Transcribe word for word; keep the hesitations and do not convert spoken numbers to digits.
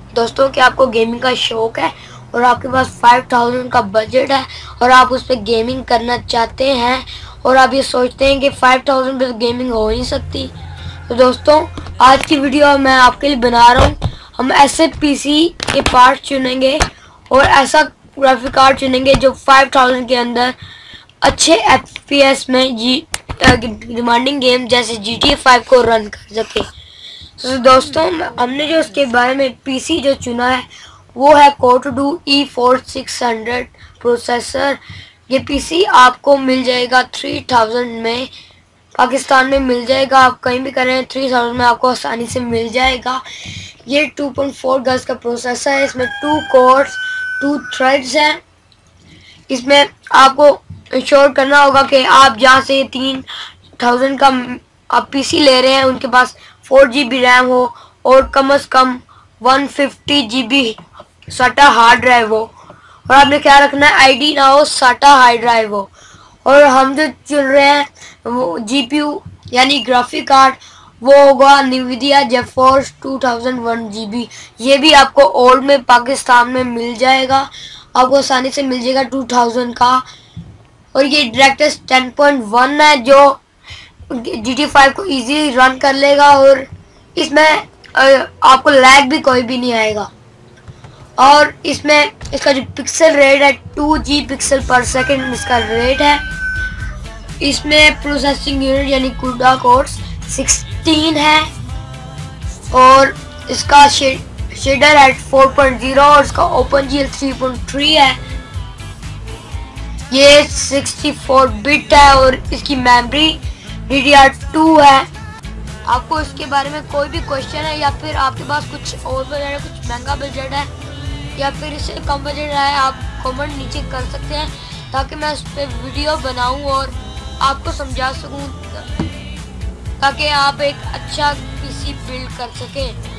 दोस्तों कि आपको गेमिंग का शौक है और आपके पास फाइव थाउजेंड का बजट है और आप उस पर गेमिंग करना चाहते हैं और आप ये सोचते हैं कि फाइव थाउजेंड पे गेमिंग हो नहीं सकती, तो दोस्तों आज की वीडियो मैं आपके लिए बना रहा हूँ। हम ऐसे पीसी के पार्ट चुनेंगे और ऐसा ग्राफिक कार्ड चुनेंगे जो फाइव थाउजेंड के अंदर अच्छे एफपीएस में जी डिमांडिंग गेम जैसे जी टी ए फाइव को रन कर सके। तो दोस्तों हमने जो उसके बारे में पीसी जो चुना है वो है core two duo E four six hundred processor. ये पीसी आपको मिल जाएगा थ्री थाउजेंड में, पाकिस्तान में मिल जाएगा। आप कहीं भी करें थ्री थाउजेंड में आपको आसानी से मिल जाएगा। ये टू पॉइंट फोर गज का प्रोसेसर है, इसमें टू कोर्स टू थ्रेड्स हैं। इसमें आपको इंश्योर करना होगा कि आप जहाँ से तीन थाउजेंड का आप पीसी ले रहे हैं उनके पास फोर जी बी रैम हो और कम से कम one fifty G B SATA hard drive हो, और आपने क्या रखना है आईडी ना हो साटा हार्ड ड्राइव हो। और हम जो चुन रहे हैं वो जीपीयू यानी ग्राफिक कार्ड वो होगा Nvidia GeForce two thousand one G B. ये भी आपको ओल्ड में पाकिस्तान में मिल जाएगा, आपको आसानी से मिल जाएगा टू थाउजेंड का। और ये डायरेक्टर्स टेन पॉइंट वन है जो जी टी फाइव को इजीली रन कर लेगा और इसमें आपको लैग भी कोई भी नहीं आएगा। और इसमें इसका जो पिक्सल रेट है टू जी पिक्सल पर सेकंड इसका रेट है। इसमें प्रोसेसिंग यूनिट यानी कुडा कोर्स सिक्सटीन है और इसका शेडर है फोर पॉइंट ज़ीरो और इसका open G L three point three है। ये सिक्सटी फोर बिट है और इसकी memory D D R two है। आपको इसके बारे में कोई भी क्वेश्चन है या फिर आपके पास कुछ और बजट है, कुछ महंगा बजट है या फिर इससे कम बजट है, आप कमेंट नीचे कर सकते हैं ताकि मैं उस पर वीडियो बनाऊं और आपको समझा सकूं ताकि आप एक अच्छा पीसी बिल्ड कर सकें।